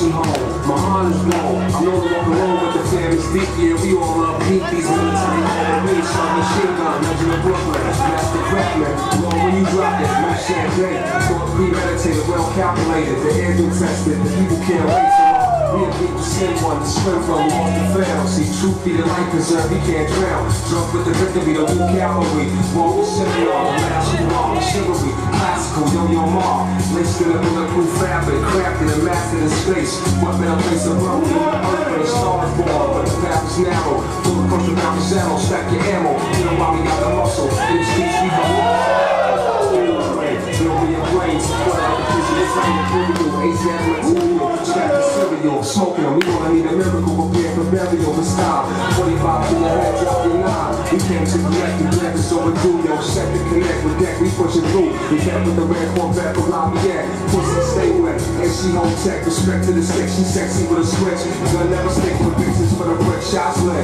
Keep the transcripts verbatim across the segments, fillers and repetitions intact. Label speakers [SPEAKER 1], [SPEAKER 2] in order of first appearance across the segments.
[SPEAKER 1] Nursing home, my heart is blown. I'm no longer alone with the family's deep. Yeah, we all love peak. These military overreach, shot machine gun, legend of Brooklyn. Master craftsman, Lord, when you drop it, no champagne. Thought premeditated, well calculated. The air been tested, the people can't wait. So we have people send one to swim from, lost to fail. See, truth be the life preserve, he can't drown. Drunk with the victory, the new cavalry. Roll the semi-all, the last you all, the chivalry. Classical, yo-yo ma. Laced in a bulletproof fabric, crafted and mastered in space. What better place to run? Earth where the stars born, but the path is narrow. Full of crush without the saddle, stack your ammo. You know why we got the muscle. In the streets we go. Build me your brains, what out the prison, it's like a criminal. Asiatic material, stack the cereal. Smoking them, we gonna need a miracle, prepare for burial with style. twenty-five to your head, drop your nine. We came to collect, the black is overdue. Yo, set to connect with deck, we pushing through. We kept with the red Corvette for Lafayette. Pussy stay wet, and she home tech. Respect to the stick, she sexy with a switch. Gonna never stick with bitches for the brick shots lit.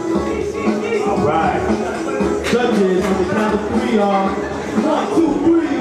[SPEAKER 2] Judges on the count of three, y'all. One, two, three.